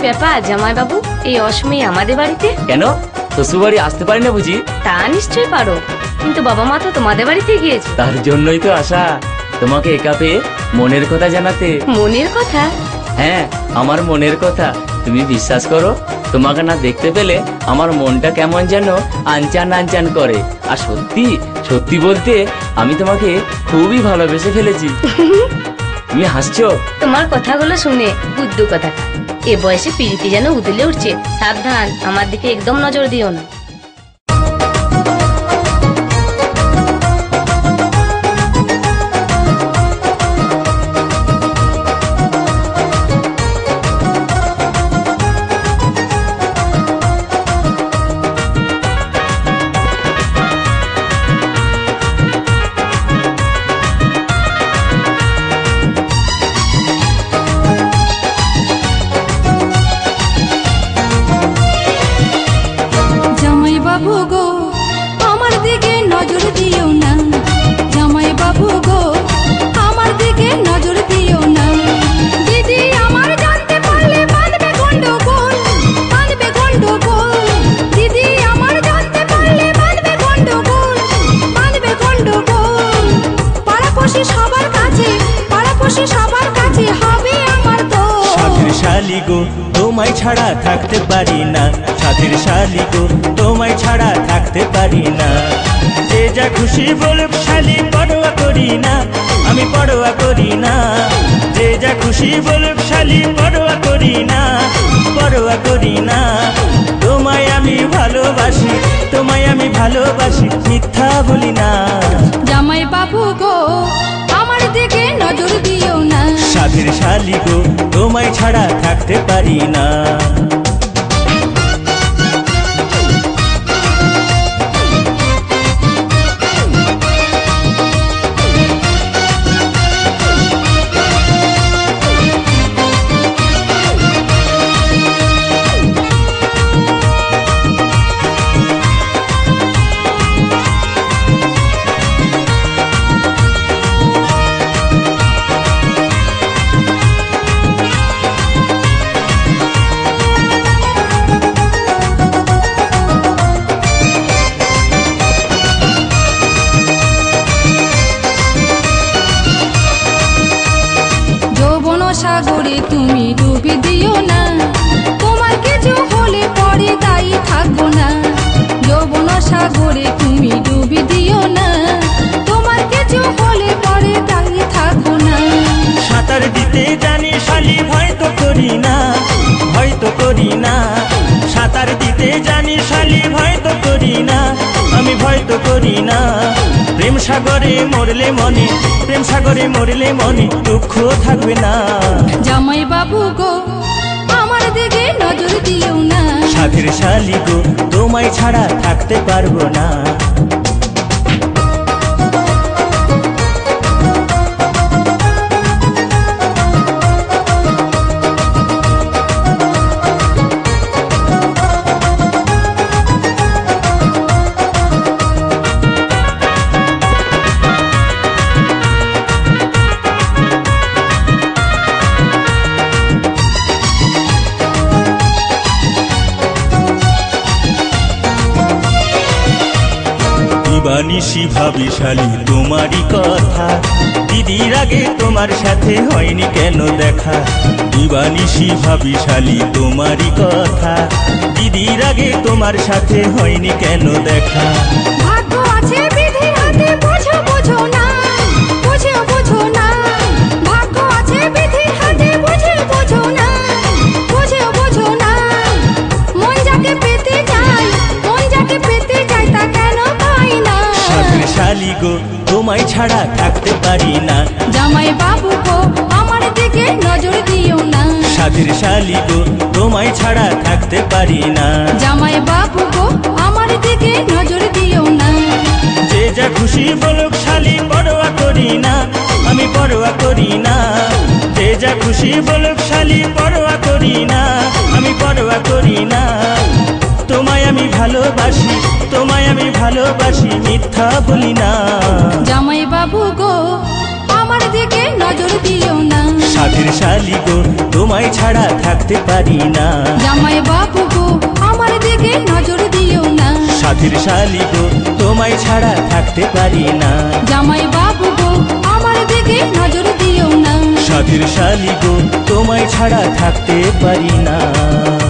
ব্যাপার জামাই বাবু, এই অসময়ে আমাদের বাড়িতে কেন? শ্বশুর বাড়ি আসতে পারি না বুঝি? তা নিশ্চয়ই পারো, কিন্তু বাবা মা তো তোমাদের বাড়িতে গিয়েছে। তার জন্যই তো আসা, তোমাকে একা পেয়ে মনের কথা জানাতে। মনের কথা? হ্যাঁ, আমার মনের কথা। তুমি বিশ্বাস করো, তোমাকে না দেখতে পেলে আমার মনটা কেমন যেন আনচান আনচান করে। আর সত্যি সত্যি বলতে আমি তোমাকে খুবই ভালোবেসে ফেলেছি। তুমি হাসছো? তোমার কথাগুলো শুনে বুদ্ধু কথা। এ বয়সে পিড়িতে যেন উদলে উঠছে। সাবধান, আমার দিকে একদম নজর দিও না। তোমায় ছাড়া থাকতে পারি না, সাথের শালি গো তোমায় ছাড়া থাকতে পারি না। যে যা খুশি বলুক শালি, পরোয়া করি না, আমি পরোয়া করি না। যে যা খুশি বলুক শালি, পরোয়া করি না, পরোয়া করি না। তোমায় আমি ভালোবাসি, তোমায় আমি ভালোবাসি, মিথ্যা বলি না। জামাই বাবু গো আমার দিকে নজর দিও না, সাথের শালি গো তোমায় ছাড়া থাকতে পারি না। সাগরে তুমি ডুবি দিও না, তোমার কিছু হলে পরে দায়ী থাকবো না। যৌবন সাগরে তুমি ডুবি দিও না, তোমার কিছু হলে পরে দায়ী থাকবো না। সাঁতার দিতে জানি শালি, ভয় তো করি না, ভয় তো করি না। সাঁতার দিতে জানি শালি, ভয় তো করি না, আমি ভয় তো করি না। প্রেম সাগরে মরলে মনে, প্রেম সাগরে মরলে মনে দুঃখ থাকবে না। জামাই বাবু গো আমার দিকে নজর দিও না, সাথের শালি গো তোমায় ছাড়া থাকতে পারবো না। দিবানিশি ভাবি শালি তোমারই কথা, দিদির আগে তোমার সাথে হয়নি কেন দেখা। দিবানিশি ভাবি শালি তোমারই কথা, দিদির আগে তোমার সাথে হয়নি কেন দেখা। ভাগ্য আছে বিধির হাতে, বুঝো বুঝো না, বুঝো বুঝো না। ভাগ্য আছে বিধির হাতে, বুঝো বুঝো না, বুঝো বুঝো না। মন যাকে পেতে চাই, মন যাকে পেতে চাই, তা কেন পাই না। সাথের শালি গো তোমায় ছাড়া থাকতে পারি না, জামাই বাবু গো আমার দিকে নজর দিও না। সাথের শালি গো তোমায় ছাড়া থাকতে পারি না। জামাই বাবু গো আমার দিকে নজর দিও না। যে যা খুশি বলুক শালি, পরোয়া করি না, আমি পরোয়া করি না। যে যা খুশি বলুক শালি, পরোয়া করি না, আমি পরোয়া করি না। তোমায় আমি ভালোবাসি, তোমায় আমি ভালোবাসি, মিথ্যা বলি না। জামাই বাবু গো আমার দিকে নজর দিও না, সাথের শালি গো তোমায় ছাড়া থাকতে পারি না। জামাই বাবু গো আমার দিকে নজর দিও না। সাধের শালি গো তোমায় ছাড়া থাকতে পারি না। জামাই বাবু গো আমার দিকে নজর দিও না। সাধের শালি গো তোমায় ছাড়া থাকতে পারি না।